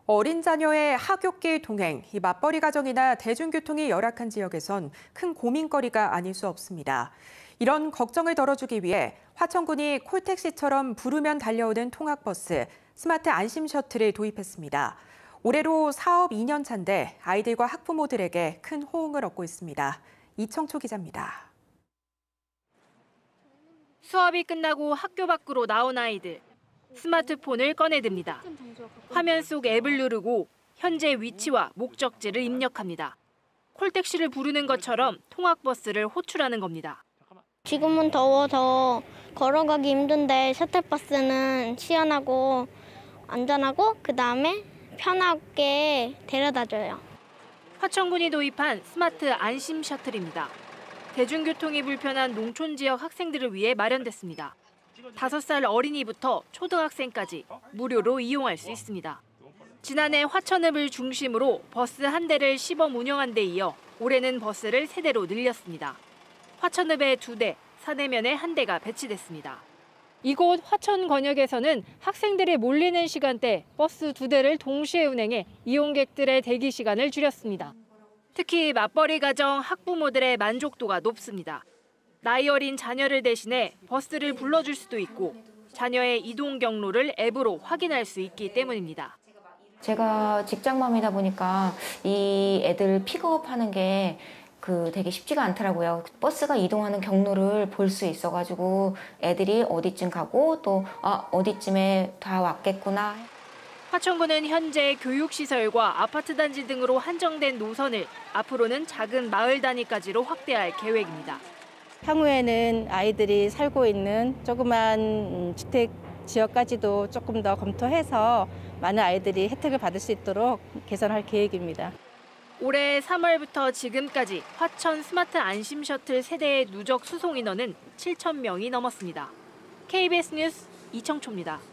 어린 자녀의 학교길 동행, 이 맞벌이 가정이나 대중교통이 열악한 지역에선 큰 고민거리가 아닐 수 없습니다. 이런 걱정을 덜어주기 위해 화천군이 콜택시처럼 부르면 달려오는 통학버스, 스마트 안심 셔틀을 도입했습니다. 올해로 사업 2년 차인데 아이들과 학부모들에게 큰 호응을 얻고 있습니다. 이청초 기자입니다. 수업이 끝나고 학교 밖으로 나온 아이들. 스마트폰을 꺼내듭니다. 화면 속 앱을 누르고 현재 위치와 목적지를 입력합니다. 콜택시를 부르는 것처럼 통학버스를 호출하는 겁니다. 지금은 더워서 걸어가기 힘든데 셔틀버스는 시원하고 안전하고 그다음에 편하게 데려다줘요. 화천군이 도입한 스마트 안심 셔틀입니다. 대중교통이 불편한 농촌 지역 학생들을 위해 마련됐습니다. 5살 어린이부터 초등학생까지 무료로 이용할 수 있습니다. 지난해 화천읍을 중심으로 버스 한 대를 시범 운영한 데 이어 올해는 버스를 3대로 늘렸습니다. 화천읍에 2대, 사내면에 1대가 배치됐습니다. 이곳 화천 권역에서는 학생들이 몰리는 시간대 버스 2대를 동시에 운행해 이용객들의 대기 시간을 줄였습니다. 특히 맞벌이 가정 학부모들의 만족도가 높습니다. 나이 어린 자녀를 대신해 버스를 불러줄 수도 있고 자녀의 이동 경로를 앱으로 확인할 수 있기 때문입니다. 제가 직장맘이다 보니까 이 애들 픽업하는 게 되게 쉽지가 않더라고요. 버스가 이동하는 경로를 볼 수 있어가지고 애들이 어디쯤 가고 또 어디쯤에 다 왔겠구나. 화천군은 현재 교육시설과 아파트 단지 등으로 한정된 노선을 앞으로는 작은 마을 단위까지로 확대할 계획입니다. 향후에는 아이들이 살고 있는 조그만 주택 지역까지도 조금 더 검토해서 많은 아이들이 혜택을 받을 수 있도록 개선할 계획입니다. 올해 3월부터 지금까지 화천 스마트 안심 셔틀 세대의 누적 수송 인원은 7,000명이 넘었습니다. KBS 뉴스 이청초입니다.